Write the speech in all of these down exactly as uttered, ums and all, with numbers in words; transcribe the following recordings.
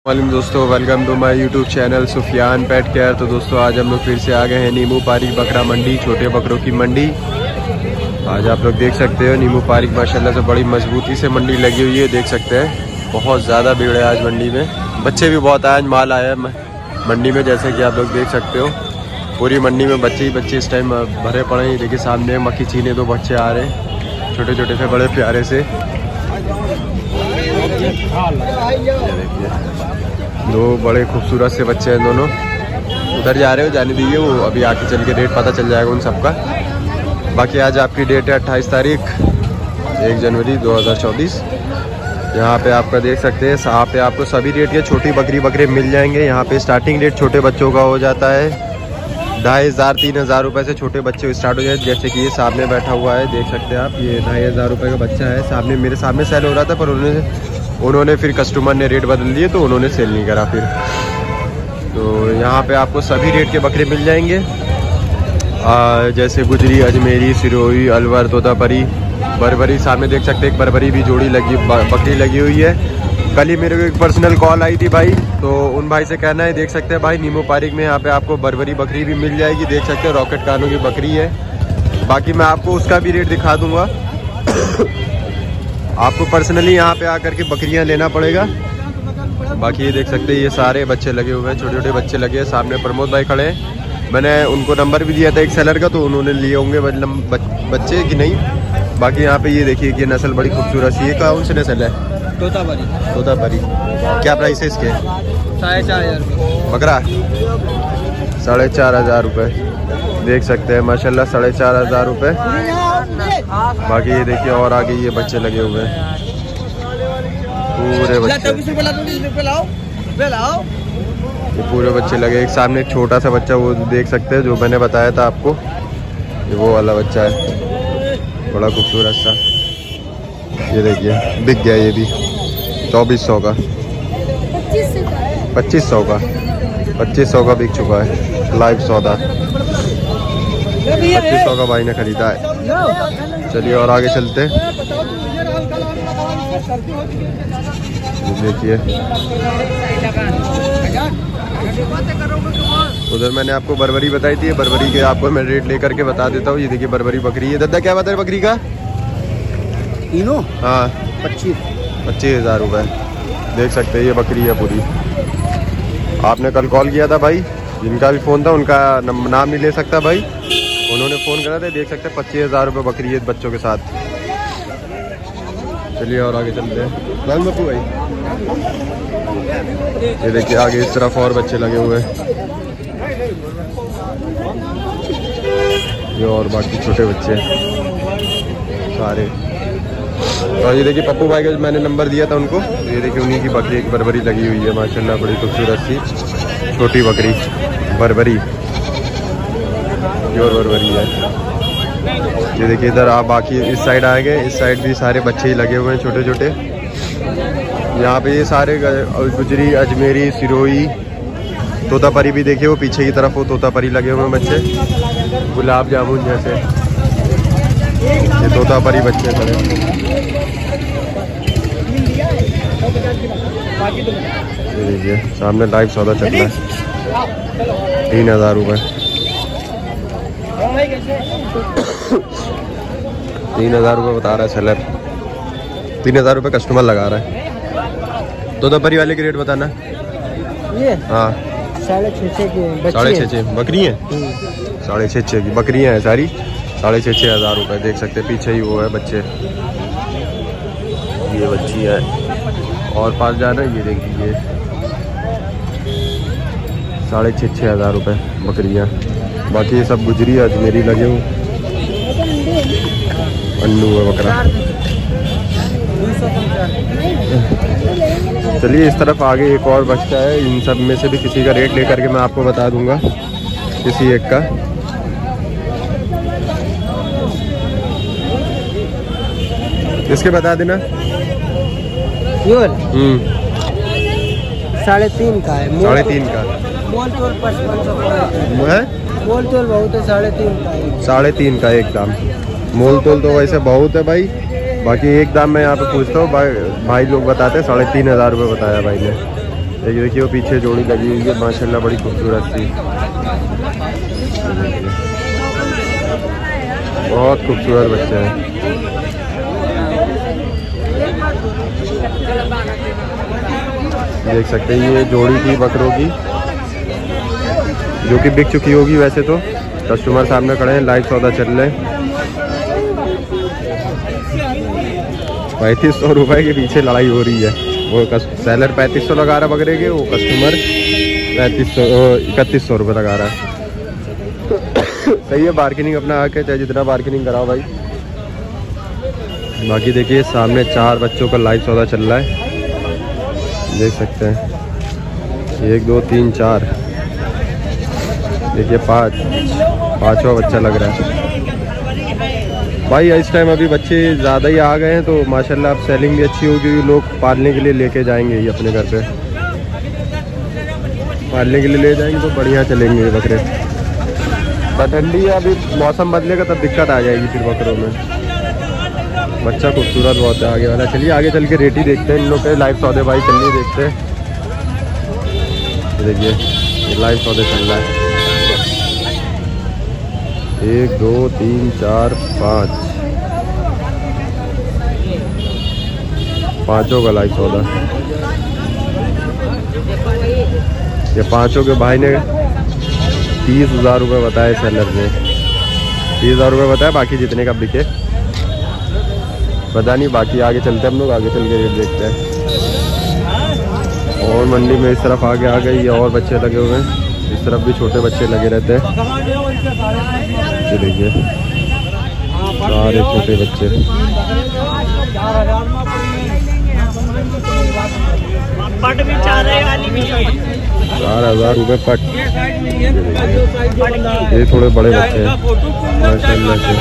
वालेकुम दोस्तों, welcome to my YouTube channel Sufiyan pet care. तो दोस्तों आज हम लोग फिर से आ गए हैं नीमू पारिक बकरा मंडी, छोटे बकरों की मंडी। आज आप लोग देख सकते हो नीमू पारिक माशाल्लाह से बड़ी मजबूती से मंडी लगी हुई है। देख सकते हैं बहुत ज़्यादा भीड़ है आज मंडी में, बच्चे भी बहुत आए, आज माल आया मंडी में जैसे कि आप लोग देख सकते हो। पूरी मंडी में बच्चे ही बच्चे इस टाइम भरे पड़े हैं। देखिए सामने मक्खी चीने दो बच्चे आ रहे हैं, छोटे छोटे से बड़े प्यारे से। दो बड़े खूबसूरत से बच्चे हैं दोनों। उधर जा रहे हो, जाने दीजिए, वो अभी आके चल के रेट पता चल जाएगा उन सबका। बाकी आज आपकी डेट है अट्ठाईस तारीख एक जनवरी दो हज़ार चौबीस। यहाँ पे आपका देख सकते हैं, यहाँ पे आपको सभी रेट के छोटी बकरी बकरे मिल जाएंगे। यहाँ पे स्टार्टिंग रेट छोटे बच्चों का हो जाता है ढाई हज़ार तीन हज़ार रुपये से छोटे बच्चे स्टार्ट हो जाए। जैसे कि ये सामने बैठा हुआ है, देख सकते हैं आप, ये ढाई हज़ार रुपये का बच्चा है। सामने मेरे सामने सेल हो रहा था, पर उन्होंने उन्होंने फिर कस्टमर ने रेट बदल दिए तो उन्होंने सेल नहीं करा फिर। तो यहाँ पे आपको सभी रेट के बकरे मिल जाएंगे, आ, जैसे गुजरी, अजमेरी, सिरोही, अलवर, तोतापरी, बरबरी। सामने देख सकते हैं एक बरबरी भी जोड़ी लगी बकरी लगी हुई है। कल ही मेरे को एक पर्सनल कॉल आई थी भाई, तो उन भाई से कहना है, देख सकते हैं भाई नीमू पारिक में यहाँ पे आपको बरबरी बकरी भी मिल जाएगी। देख सकते हैं रॉकेट कानों की बकरी है। बाकी मैं आपको उसका भी रेट दिखा दूंगा। आपको पर्सनली यहाँ पे आकर के बकरियाँ लेना पड़ेगा। बाकी ये देख सकते हैं ये सारे बच्चे लगे हुए हैं, छोटे छोटे बच्चे लगे हैं। सामने प्रमोद भाई खड़े हैं, मैंने उनको नंबर भी दिया था एक सेलर का, तो उन्होंने लिए होंगे बच्चे कि नहीं। बाकी यहाँ पे ये देखिए कि नस्ल बड़ी खूबसूरत सी है। कौन सी नस्ल है? तोतापरी। तोतापरी क्या प्राइस है इसके? साढ़े चार हज़ार बकरा साढ़े चार हज़ार रुपये। देख सकते हैं माशाल्लाह साढ़े चार हज़ार रुपये। बाकी ये देखिए और आगे ये बच्चे लगे हुए हैं, पूरे बच्चे, ये पूरे बच्चे लगे। एक सामने एक छोटा सा बच्चा वो देख सकते हैं जो मैंने बताया था आपको, ये वो वाला बच्चा है, बड़ा खूबसूरत सा। ये देखिए बिक गया, ये भी चौबीस सौ का, पच्चीस सौ का, पच्चीस सौ का बिक चुका है लाइव सौदा। पच्चीस सौ का भाई ने खरीदा है। चलिए और आगे चलते हैं। देखिए उधर मैंने आपको बरबरी बताई थी, बरबरी के आपको मैं रेट लेकर के बता देता हूँ। ये देखिए बरबरी बकरी है। दादा क्या बता है बकरी का? तीनों हाँ पच्चीस पच्चीस हज़ार रुपये। देख सकते हैं ये बकरी है पूरी। आपने कल कॉल किया था भाई, जिनका भी फ़ोन था उनका नाम नहीं ले सकता भाई, उन्होंने फ़ोन करा था। देख सकते हैं पच्चीस हज़ार रुपये बकरी है बच्चों के साथ। चलिए और आगे चलते हैं। लाल बप्पू भाई ये देखिए आगे इस तरफ और बच्चे लगे हुए हैं, ये और बाकी छोटे बच्चे सारे। और ये देखिए पप्पू भाई का मैंने नंबर दिया था उनको, ये देखिए उन्हीं की बकरी एक बरबरी लगी हुई है माशाल्लाह, बड़ी खूबसूरत सी छोटी बकरी बरबरी, प्योर बरबरी है। ये देखिए इधर आप बाकी इस साइड आ गए, इस साइड भी सारे बच्चे ही लगे हुए हैं छोटे छोटे। यहाँ पे ये सारे गुजरी, अजमेरी, सिरोही, तोतापरी भी देखिए वो पीछे की तरफ वो तोतापरी लगे हुए हैं बच्चे, गुलाब जामुन जैसे। ये तोतापरी बच्चे खड़े। ये देखिए सामने लाइव सौदा चल रहा है, तीन हज़ार रुपये तीन हज़ार रुपये बता रहा है सेलर, तीन हज़ार रुपये कस्टमर लगा रहा है। तोतापरी वाले की रेट बताना। ये हाँ साढ़े छः छः की साढ़े छः छः बकरी हैं, साढ़े छः छः की बकरियाँ हैं सारी, साढ़े छः छः हज़ार रुपये। देख सकते हैं पीछे ही वो है बच्चे, ये बच्ची है। और पास जाना ये देखिए साढ़े छः छः हज़ार रुपये बकरियाँ। बाकी ये सब गुजरी अजमेरी लगे हुए, अन्नू है बकरा। चलिए इस तरफ आगे एक और बच्चा है, इन सब में से भी किसी का रेट लेकर के मैं आपको बता दूंगा, किसी एक का। इसके बता देना। हम्म साढ़े तीन का है, साढ़े तीन का मोल तोल पचपन सौ है, मोल तोल बहुत है, साढ़े तीन का साढ़े तीन का एक दाम। मोल तोल तो वैसे बहुत है भाई, बाकी एक दाम मैं यहाँ पे पूछता हूँ, भाई भाई लोग बताते हैं साढ़े तीन हज़ार रुपये बताया भाई ने। एक देखिए वो पीछे जोड़ी लगी हुई है माशाल्लाह, बड़ी खूबसूरत सी, बहुत खूबसूरत बच्चे हैं। देख सकते हैं ये जोड़ी थी बकरों की, जो कि बिक चुकी होगी वैसे तो। कस्टमर सामने खड़े हैं, लाइव सौदा चल रहे हैं। पैंतीस सौ रुपये के पीछे लड़ाई हो रही है। वो सेलर पैंतीस सौ लगा रहा है बकरे के, वो कस्टमर पैंतीस सौ इकतीस सौ रुपये लगा रहा है। सही है, बार्गेनिंग अपना आके चाहे जितना बार्गेनिंग कराओ भाई। बाकी देखिए सामने चार बच्चों का लाइव सौदा चल रहा है, देख सकते हैं। एक दो तीन चार, देखिए पाँच, पाँचवा बच्चा लग रहा है भाई। इस टाइम अभी बच्चे ज़्यादा ही आ गए हैं तो माशाल्लाह अब सेलिंग भी अच्छी होगी, लोग पालने के लिए लेके जाएंगे ही अपने घर पे, पालने के लिए ले जाएंगे तो बढ़िया चलेंगे ये बकरे। पर ठंडी है, अभी मौसम बदलेगा तब दिक्कत आ जाएगी फिर बकरों में। बच्चा खूबसूरत बहुत है आगे वाला। चलिए आगे चल के रेट ही देखते हैं इन लोग के लाइव सौदे भाई, चलिए देखते हैं। देखिए ये लाइव सौदे चल रहा है, एक दो तीन चार पाँच, पाँचों का लाइव सौदा। ये पाँचों के भाई ने तीस हज़ार रुपये बताए, सेलर ने तीस हज़ार रुपये बताया, बाकी जितने का बिके पता नहीं। बाकी आगे चलते हैं हम लोग, आगे चल के रेट देखते हैं। और मंडी में इस तरफ आगे आ गई और बच्चे लगे हुए हैं, इस तरफ भी छोटे बच्चे लगे रहते हैं। ये देखिए सारे छोटे बच्चे, चार हज़ार रुपये पट। ये थोड़े बड़े बच्चे हैं माशाल्लाह से,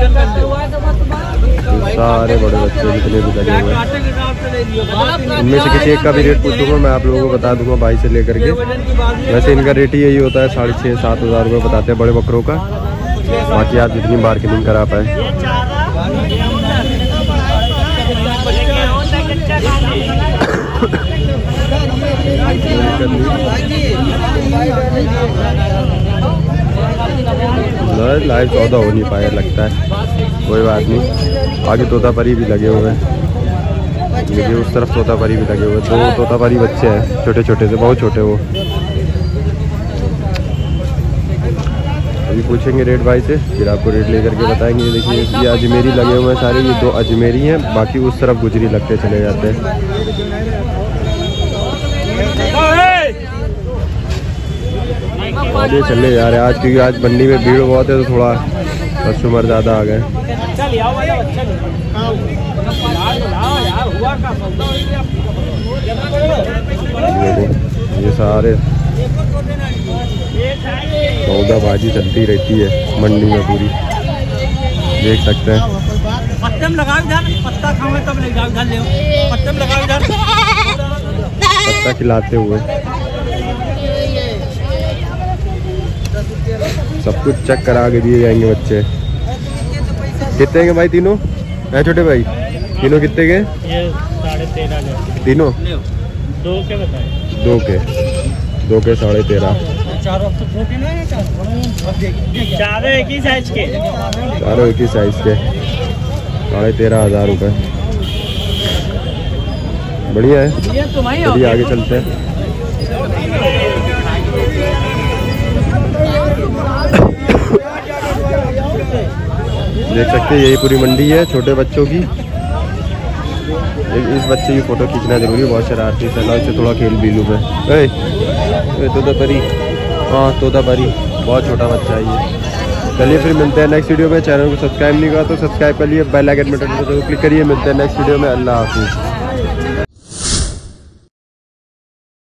सारे बड़े बच्चे जितने भी लगे हुए हैं। इनमें से किसी एक का भी रेट पूछूंगा मैं, आप लोगों को बता दूंगा भाई से लेकर के। वैसे इनका रेट ही यही होता है, साढ़े छः सात हज़ार रुपये बताते हैं बड़े बकरों का। बाकी आप जितनी मार्केटिंग करा पाए। लाइव सौदा हो नहीं पाया लगता है, कोई बात नहीं। आगे तोतापरी भी लगे हुए हैं, देखिए उस तरफ तोतापरी भी लगे हुए हैं। दो तोतापरी बच्चे हैं छोटे छोटे से, बहुत छोटे वो। अभी पूछेंगे रेट भाई से, फिर आपको रेट लेकर के बताएंगे। देखिए ये अजमेरी लगे हुए हैं सारे, ये दो अजमेरी हैं, बाकी उस तरफ गुजरी लगते चले जाते हैं। आगे चले जा रहे हैं आज, क्योंकि आज मंडी में भीड़ बहुत है तो थोड़ा कस्टमर ज़्यादा आ गए। ये सारे सौदाबाजी चलती रहती है मंडी में पूरी, देख सकते हैं। पत्ता खिलाते हुए सब कुछ चेक करा के दिए जाएंगे बच्चे। कितने के भाई तीनों है छोटे भाई? तीनों कितने के? ये साढ़े तेरह तीनों दो के बताए, दो के दो के साढ़े तेरह। चारों एक ही साइज के, चारों एक ही साइज के, साढ़े तेरह हज़ार रुपये। बढ़िया है, चलिए आगे चलते हैं। देख सकते हैं यही पूरी मंडी है छोटे बच्चों की। इस बच्चे की फ़ोटो खींचना जरूरी है, बहुत शरारती है, इससे थोड़ा खेल भी लूँ मैं। तोतापरी, हाँ तोतापरी, बहुत छोटा बच्चा है ये। चलिए फिर मिलते हैं नेक्स्ट वीडियो में। चैनल को सब्सक्राइब नहीं करा तो सब्सक्राइब कर लिए, बेल आइकन बटन को जरूर क्लिक करिए। मिलते हैं नेक्स्ट वीडियो में। अल्लाह हाफिज़।